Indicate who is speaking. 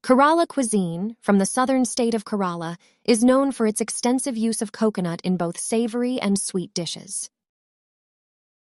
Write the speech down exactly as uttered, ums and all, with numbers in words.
Speaker 1: Kerala cuisine, from the southern state of Kerala, is known for its extensive use of coconut in both savory and sweet dishes.